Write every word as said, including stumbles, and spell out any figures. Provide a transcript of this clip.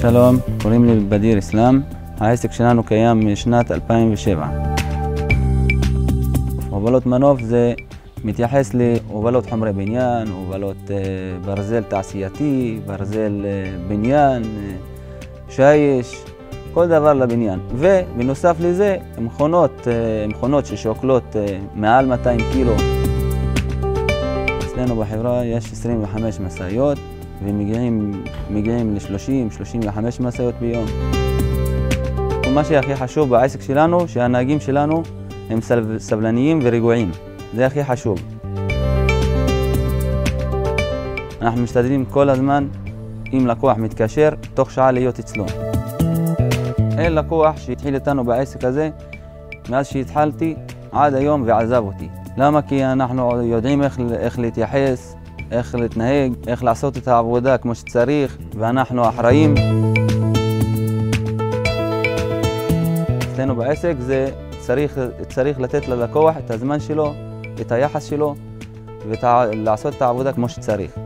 שלום, קוראים לי בדיר אסלאם. העסק שלנו קיים משנת אלפיים ושבע. הובלות מנוף זה מתייחס להובלות חומרי בניין, הובלות ברזל תעשייתי, ברזל בניין, שיש, כל דבר לבניין. ובנוסף לזה, מכונות, מכונות ששוקלות מעל מאתיים קילו. אצלנו בחברה יש עשרים וחמש משאיות ומגיעים מגיעים ל-שלושים שלושים וחמש משאיות ביום. מה שהכי חשוב בעסק שלנו, שהנהגים שלנו הם סבלניים ורגועים. זה הכי חשוב. אנחנו משתדלים כל הזמן, אם לקוח מתקשר, תוך שעה להיות אצלו. אין לקוח שהתחיל איתנו בעסק הזה, מאז שהתחלתי עד היום ועזב אותי. למה? כי אנחנו יודעים איך, איך להתייחס, איך להתנהג, איך לעשות את העבודה כמו שצריך, ואנחנו אחראים. אצלנו בעסק זה צריך, צריך לתת ללקוח את הזמן שלו, את היחס שלו, ולעשות את העבודה כמו שצריך.